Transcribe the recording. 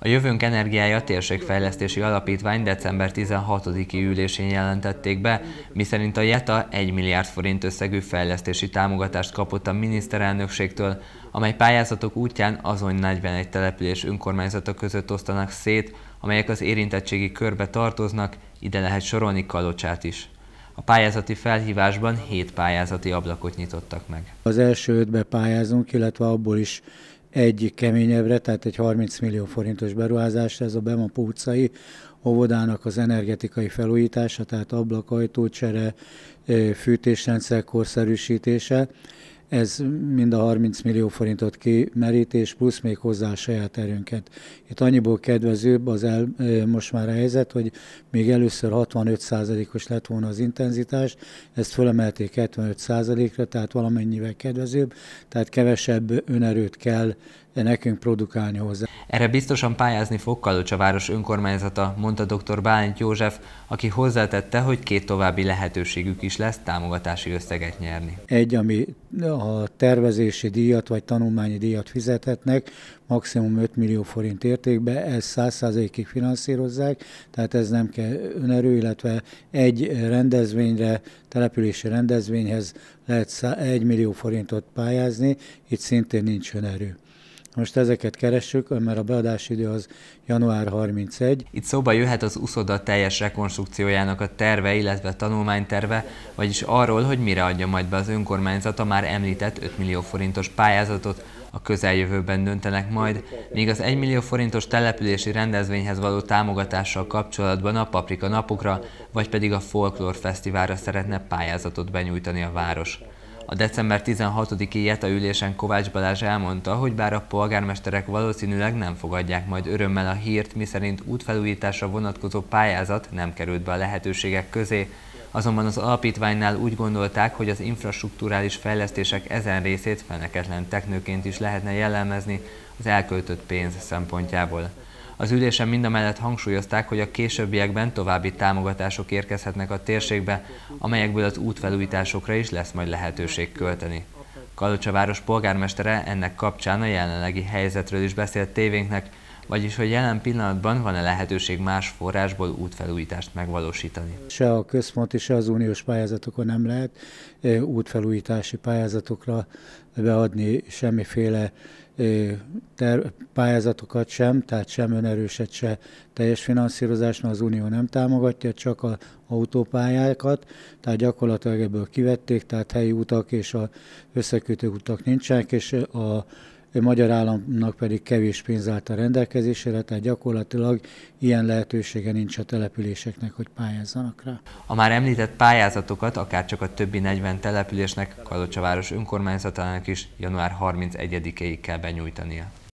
A Jövőnk Energiája Térségfejlesztési Alapítvány december 16-i ülésén jelentették be, miszerint a JETA 1 milliárd forint összegű fejlesztési támogatást kapott a miniszterelnökségtől, amely pályázatok útján azon 41 település önkormányzata között osztanak szét, amelyek az érintettségi körbe tartoznak, ide lehet sorolni Kalocsát is. A pályázati felhívásban 7 pályázati ablakot nyitottak meg. Az első 5-be pályázunk, illetve abból is egy keményebbre, tehát egy 30 millió forintos beruházás, ez a Bemapó utcai óvodának az energetikai felújítása, tehát ablak, ajtócsere, fűtésrendszer korszerűsítése. Ez mind a 30 millió forintot kimerítés, plusz még hozzá a saját erőnket. Itt annyiból kedvezőbb most már a helyzet, hogy még először 65%-os lett volna az intenzitás, ezt fölemelték 75%-ra, tehát valamennyivel kedvezőbb, tehát kevesebb önerőt kell nekünk produkálni hozzá. Erre biztosan pályázni fog Kalocsa város önkormányzata, mondta dr. Bálint József, aki hozzátette, hogy 2 további lehetőségük is lesz támogatási összeget nyerni. Egy, ami a tervezési díjat vagy tanulmányi díjat fizethetnek, maximum 5 millió forint értékben, ezt 100%-ig finanszírozzák, tehát ez nem kell önerő, illetve egy rendezvényre, települési rendezvényhez lehet 1 millió forintot pályázni, itt szintén nincs önerő. Most ezeket keressük, mert a beadási idő az január 31. Itt szóba jöhet az uszoda teljes rekonstrukciójának a terve, illetve tanulmányterve, vagyis arról, hogy mire adja majd be az önkormányzat a már említett 5 millió forintos pályázatot, a közeljövőben döntenek majd, míg az 1 millió forintos települési rendezvényhez való támogatással kapcsolatban a Paprika napokra, vagy pedig a Folklór Fesztiválra szeretne pályázatot benyújtani a város. A december 16-i JETA ülésen Kovács Balázs elmondta, hogy bár a polgármesterek valószínűleg nem fogadják majd örömmel a hírt, miszerint útfelújításra vonatkozó pályázat nem került be a lehetőségek közé, azonban az alapítványnál úgy gondolták, hogy az infrastrukturális fejlesztések ezen részét feneketlen teknőként is lehetne jellemezni az elköltött pénz szempontjából. Az ülésen mindamellett hangsúlyozták, hogy a későbbiekben további támogatások érkezhetnek a térségbe, amelyekből az útfelújításokra is lesz majd lehetőség költeni. Kalocsa város polgármestere ennek kapcsán a jelenlegi helyzetről is beszélt tévénknek, vagyis hogy jelen pillanatban van-e lehetőség más forrásból útfelújítást megvalósítani. Se a központi, se az uniós pályázatokon nem lehet útfelújítási pályázatokra beadni semmiféle pályázatokat sem, tehát sem önerőset, se teljes finanszírozást, mert az Unió nem támogatja, csak az autópályákat, tehát gyakorlatilag ebből kivették, tehát helyi utak és az összekötő utak nincsenek, és a magyar államnak pedig kevés pénz állt a rendelkezésére, tehát gyakorlatilag ilyen lehetősége nincs a településeknek, hogy pályázzanak rá. A már említett pályázatokat akárcsak a többi 40 településnek, Kalocsa város önkormányzatának is január 31-ig kell benyújtania.